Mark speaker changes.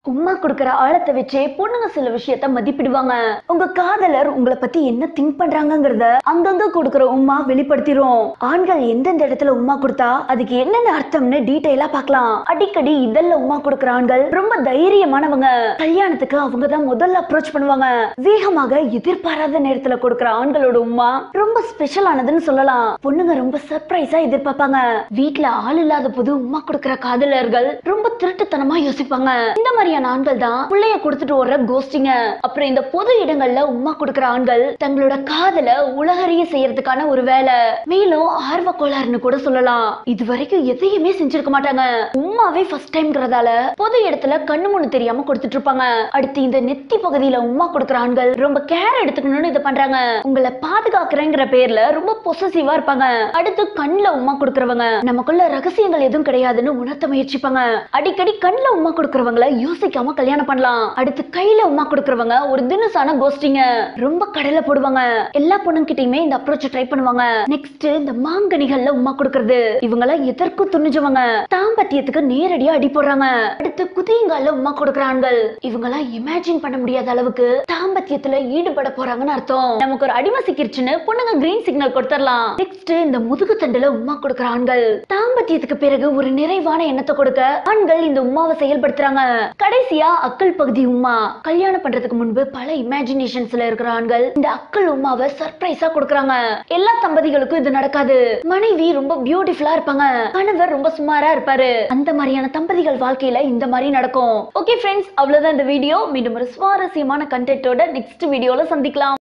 Speaker 1: உம்மா கொடுக்கிற ஆழத்தை வச்சே பொண்ணுங்க சில விஷயத்த மதிப்பிடுவாங்க. உங்க காதலர் உங்களை பத்தி என்ன திங்க் பண்றாங்கங்கறத அங்கங்க கொடுக்கிற உம்மா வெளிப்படுத்திரும். ஆண்கள் எந்தெந்த இடத்துல உம்மா கொடுத்தா அதுக்கு என்னென்ன அர்த்தம்னு டீடைலா பார்க்கலாம். அடிக்கடி இதெல்லாம் உம்மா கொடுக்கிற ஆண்கள் ரொம்ப தைரியமானவங்க. கல்யாணத்துக்கு அவங்க தான் முதல்ல அப்ரோச் பண்ணுவாங்க. வேகமாக எதிர்பாராத நேரத்துல கொடுக்கிற ஆண்களோட உம்மா ரொம்ப ஸ்பெஷலானதுன்னு சொல்லலாம். பொண்ணுங்க ரொம்ப சர்ப்ரைஸா எதிர்பார்ப்பாங்க. வீட்டுல ஆள் இல்லாத போது உம்மா கொடுக்கிற காதலர்கள் ரொம்ப திருட்டுத்தனமா யோசிப்பாங்க. இந்த மாதிரி ஆண்கள் தான் புள்ளைய கொடுத்துட்டு ஓடுற கோஸ்டிங்க. அப்புறம் இந்த பொது இடங்கள்ல உம்மா கொடுக்கிற ஆண்கள் தங்களோட காதல உலகறிய செய்யறதுக்கான ஒரு வேலை. மேலும் ஆர்வ கோளாறுன்னு கூட சொல்லலாம். இது வரைக்கும் எதையுமே செஞ்சிருக்க மாட்டாங்க. உம்மாவே ஃபர்ஸ்ட் டைம்ங்கறதால பொது இடத்துல கண்ணு முன்னு தெரியாம கொடுத்துட்டு இருப்பாங்க. அடுத்து இந்த நெத்தி பகுதியில உம்மா கொடுக்கிற ஆண்கள் ரொம்ப கேர் எடுத்துக்கணும்னு இதை பண்றாங்க. உங்களை பாதுகாக்கிறேங்கிற பேர்ல ரொம்ப பொசசிவா இருப்பாங்க. அடுத்து கண்ணுல உம்மா கொடுக்கறவங்க நமக்குள்ள ரகசியங்கள் எதுவும் கிடையாதுன்னு உணர்த்த முயற்சிப்பாங்க. அடிக்கடி கண்ணுல உம்மா கொடுக்கறவங்களை யோசிக்காம கல்யாணம் பண்ணலாம். அடுத்து கையில உம்மா கொடுக்கறவங்க ஒரு தினசான கோஸ்டிங்க. ரொம்ப கடலை போடுவாங்க. எல்லா பொண்ணுங்கிட்டயுமே இந்த அப்ரோச் ட்ரை பண்ணுவாங்க. நெக்ஸ்ட் இந்த மாங்கனிகள்ல உம்மா கொடுக்கறது. இவங்க எல்லாம் எதற்கும் துணிஞ்சவங்க. தாம்பத்தியத்துக்கு நேரடியா அடி போடுறாங்க. அடுத்து குதியங்கால உம்மா கொடுக்கிற ஆண்கள். இவங்க எல்லாம் இமேஜின் பண்ண முடியாத அளவுக்கு தாம்பத்தியத்துல ஈடுபட போறாங்கன்னு அர்த்தம். நமக்கு ஒரு அடிமை சிக்கிருச்சுன்னு பொண்ணுங்க கிரீன் சிக்னல் கொடுத்துடலாம். நெக்ஸ்ட் இந்த முதுகு தண்டுல உம்மா கொடுக்கிற ஆண்கள். தாம்பத்தியத்துக்கு பிறகு ஒரு நிறைவான எண்ணத்தை கொடுக்க ஆண்கள் இந்த உம்மாவை செயல்படுத்துறாங்க. கடைசியா அக்கல் பகுதி உம்மா. கல்யாணம் பண்றதுக்கு முன்பு பல இமேஜினேஷன்ஸ்ல இருக்கிற ஆண்கள் இந்த அக்கல் உம்மாவை சர்ப்ரைஸா கொடுக்கறாங்க. எல்லா தம்பதிகளுக்கும் இது நடக்காது. மனைவி ரொம்ப பியூட்டிஃபுல்லா இருப்பாங்க. கணவர் ரொம்ப சுமாரா இருப்பாரு. அந்த மாதிரியான தம்பதிகள் வாழ்க்கையில இந்த மாதிரி நடக்கும். ஓகே ஃப்ரெண்ட்ஸ், அவ்வளவுதான் இந்த வீடியோ. மீண்டும் ஒரு சுவாரஸ்யமான கண்டென்ட்டோட நெக்ஸ்ட் வீடியோல சந்திக்கலாம்.